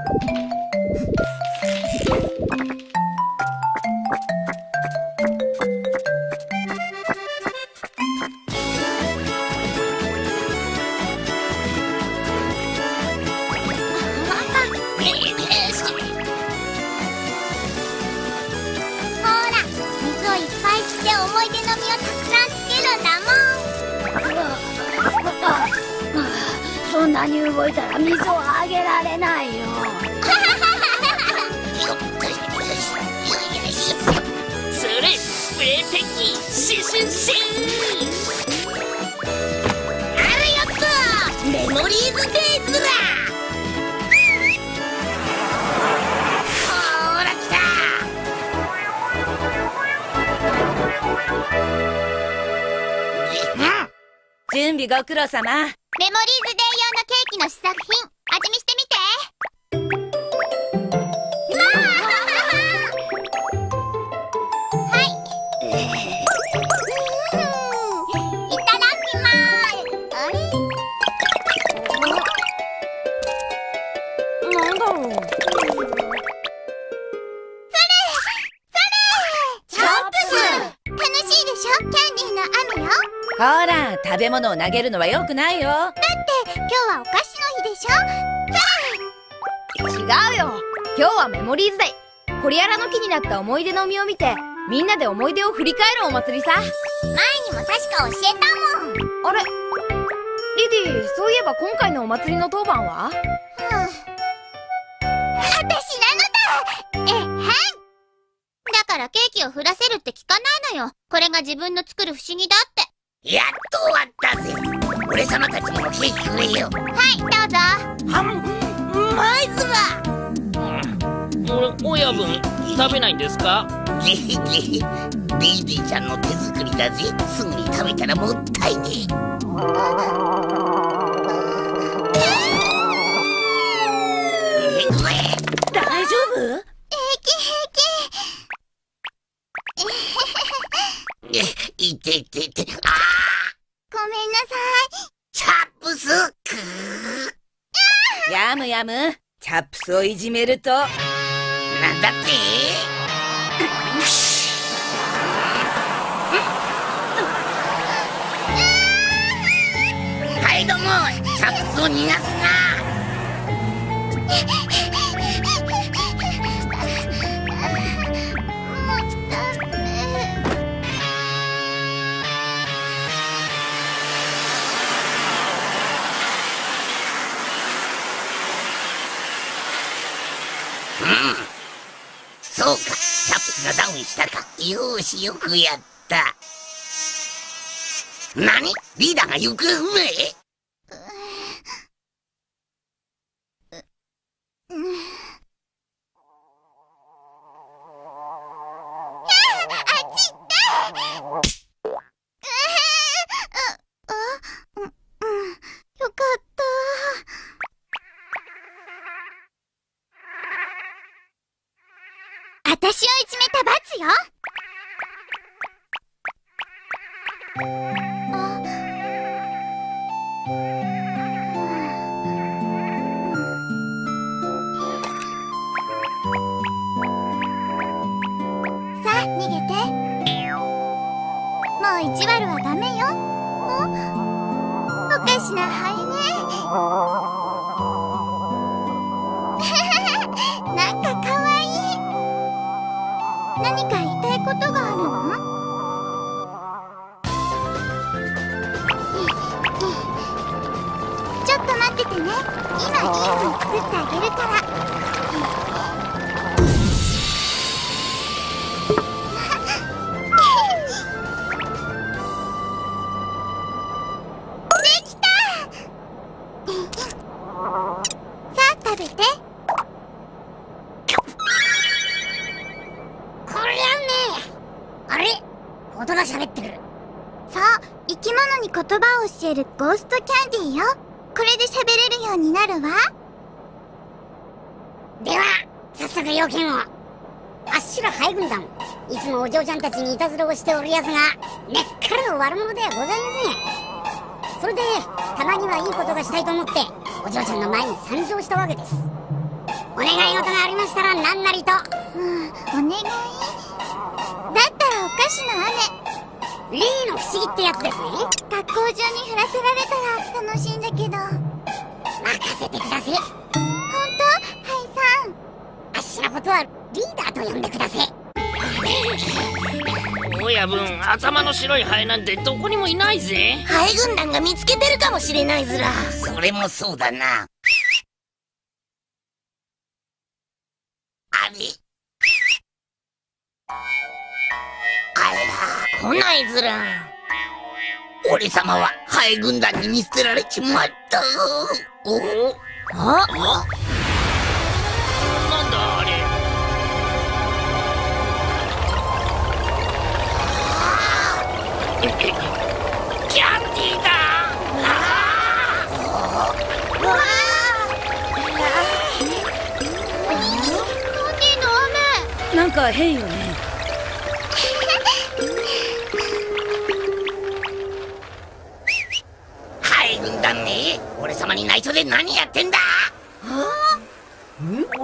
そんなに動いたら水をあげられないよ。 それスプレー敵シシンシンあれやったメモリーズデイズだ。ほら来た。 準備ご苦労様。 メモリーズデイ用のケーキの試作品味見してみて。はいいただきます。あれなんだろう。 それチョップス楽しいでしょ。キャンディーの雨よ。 ほら、食べ物を投げるのは良くないよ。 だって今日はお菓子の日でしょ。 違うよ。今日はメモリーズデイ。コリアラの木になった思い出の実を見て、みんなで思い出を振り返るお祭りさ。 前にも確か教えたもん。 あれ、リディ、そういえば今回のお祭りの当番は？ 私なのだ。えへん。だからケーキを降らせるって聞かないのよ。これが自分の作る不思議だって。 やっと終わったぜ。俺様たちにもケーキくれよ。 はい、どうぞ。 まずは親分食べないんですか？ ゲヘゲヘ、デイディちゃんの手作りだぜ。すぐに食べたらもったいねえ。 大丈夫？ 平気平気。 いててて、 ごめんなさい。 チャップスやむやむ。チャップスをいじめると。 なんだってはい、どうも。チャップスを逃がすな。そうか、チャップスがダウンしたか。よーし、よくやった。何？リーダーが行方不明？ よかった。私をいじめた罰よ。さあ逃げて。もう意地悪はダメよ。おかしな肺ね。なんかかわいい。何か言いたいことがあるの？ちょっと待っててね。今いいの作ってあげるから。できた。さあ食べて。 あれ？言葉喋ってる。 そう、生き物に言葉を教えるゴーストキャンディーよ。これで喋れるようになるわ。 では早速要件を。あっしらハイ軍団、いつもお嬢ちゃんたちにいたずらをしておるやつが根っからの悪者ではございません。それでたまにはいいことがしたいと思ってお嬢ちゃんの前に参上したわけです。 お願い事がありましたら何なりと。 お願い。だったらお菓子の例の不思議ってやつですね。 雨。学校中に降らせられたら楽しいんだけど。本任せてください。 当？ハイさん。 あっしのことはリーダーと呼んでください。 親分、頭の白いハエなんてどこにもいないぜ。 ハエ軍団が見つけてるかもしれないずら。 それもそうだな。あれ来ないずら。 俺様はハエ軍団に見捨てられちまった。 あ、 なんだあれ。キャンディーだ。 なんか変よね。 ハエ軍団ね、俺様に内緒で何やってんだ。戻れ。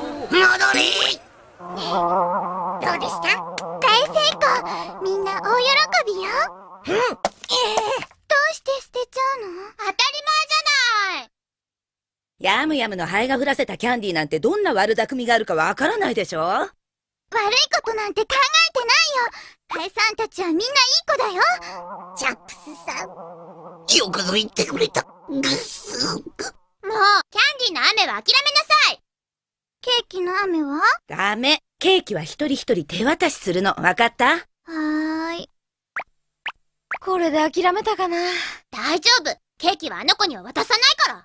どうでした？ 大成功。みんな大喜びよ。どうして捨てちゃうの？当たり前じゃない。 ヤムヤムのハエが降らせたキャンディーなんてどんな悪巧みがあるかわからないでしょ。 悪いことなんて考えてないよ。ハエさんたちはみんないい子だよ。 チャップスさん。 よくぞ言ってくれた。ぐっす。 もう、キャンディーの雨は諦めなさい。ケーキの雨は？ ダメ。ケーキは一人一人手渡しするの。わかった？ はーい。 これで諦めたかな。 大丈夫。ケーキはあの子には渡さないから。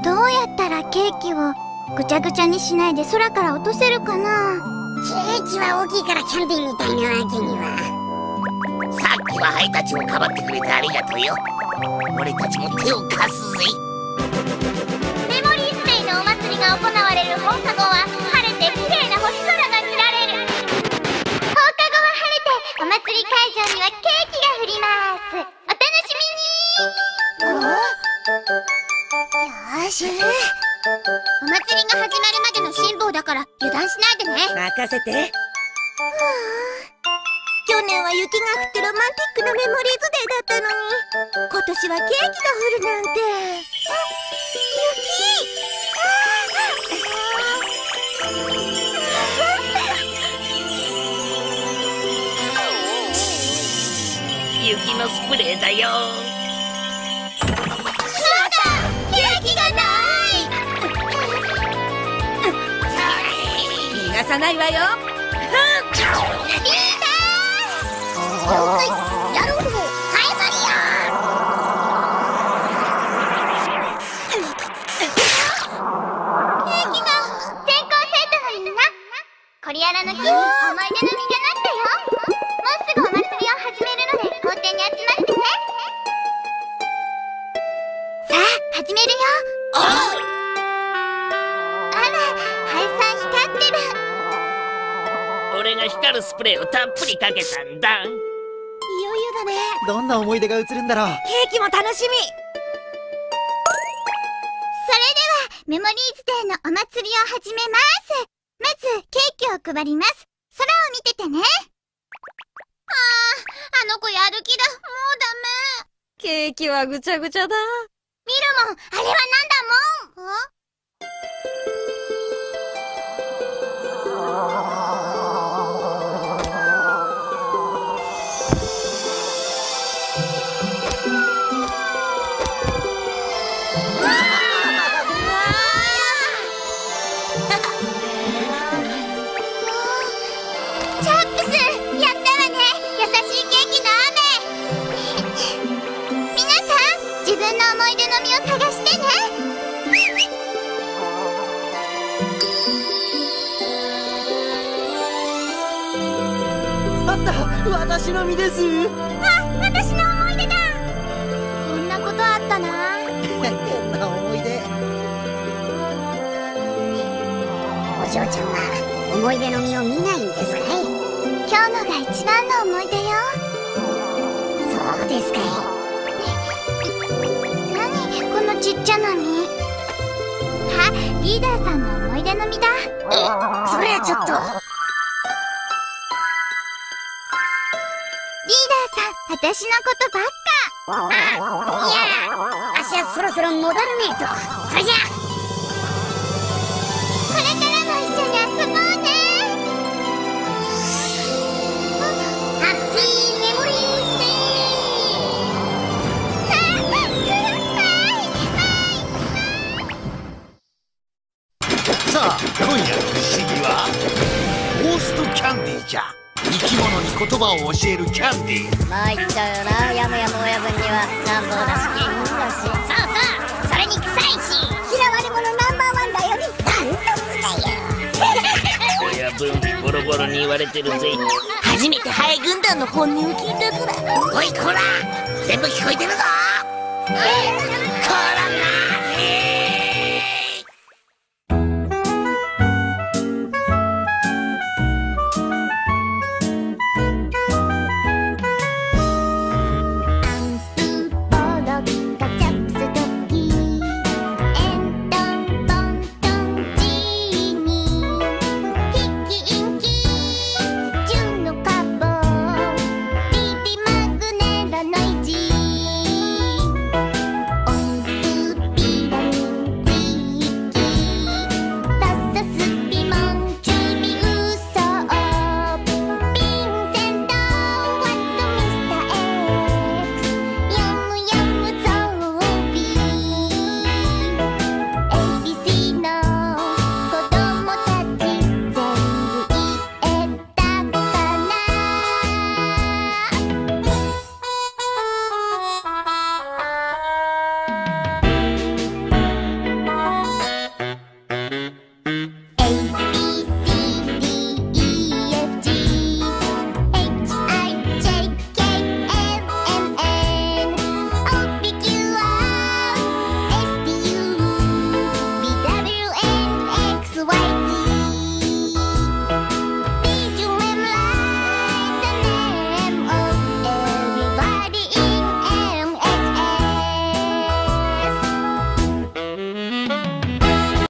どうやったらケーキをぐちゃぐちゃにしないで空から落とせるかな？ ケーキは大きいからキャンディーみたいなわけには。 さっきはハエたちをかばってくれてありがとうよ。俺たちも手を貸すぜ。 メモリーズデイのお祭りが行われる放課後は晴れて綺麗な星空が見られる。放課後は晴れてお祭り会場にはケーキが降ります。お楽しみに。よし。お祭りが始まるまでの辛抱だから油断しないでね。 任せて。 去年は雪が降ってロマンティックなメモリーズデーだったのに、今年はケーキが降るなんて。 雪のスプレーだよ。 ケーキがない。 逃がさないわよ。 了解。やろう。ハエマリケーキが全校生徒のみんな、コリアラの木に思い出の実がなったよ。もうすぐお祭りを始めるので校庭に集まってね。さあ始めるよ。あら、ハエさん光ってる。 俺が光るスプレーをたっぷりかけたんだ。 いよいよだね。 どんな思い出が映るんだろう。 ケーキも楽しみ。 それではメモリーズデーのお祭りを始めます。まずケーキを配ります。空を見ててね。あの子やる気だ。もうダメ。 ケーキはぐちゃぐちゃだ。 見るもん、あれはなんだもん。チャップス、やったわね。優しいケーキの雨。皆さん、自分の思い出の実を探してね。 あった、私の身です。 私の思い出だ。こんなことあったな。 変な思い出。 お嬢ちゃんは思い出の実を見ないんですかい？ 今日のが一番の思い出よ。 そうですかい。 何このちっちゃな実。あ、 リーダーさんの思い出の実だ。 それはちょっと。 リーダーさん、私のことばっか。 いやあしはそろそろ戻らねえと。それじゃこれからも一緒に遊ぼうね。 ハッピーメモリーズさあ今夜の不思議はゴーストキャンディーじゃ。生き物に言葉を教えるキャンディー。 参っちゃうよな、やむやむ親分には。乱暴だし下品だし。そうそう、それに臭いし嫌われ者ナンバーワンだよね。ダントツだよ。 親分ボロボロに言われてるぜ。 初めてハエ軍団の本音を聞いたずら。 おいこら全部聞こえてるぞ。